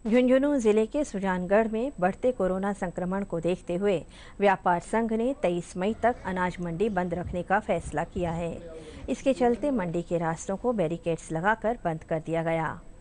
झुंझुनू जिले के सुजानगढ़ में बढ़ते कोरोना संक्रमण को देखते हुए व्यापार संघ ने 23 मई तक अनाज मंडी बंद रखने का फैसला किया है। इसके चलते मंडी के रास्तों को बैरिकेड्स लगाकर बंद कर दिया गया।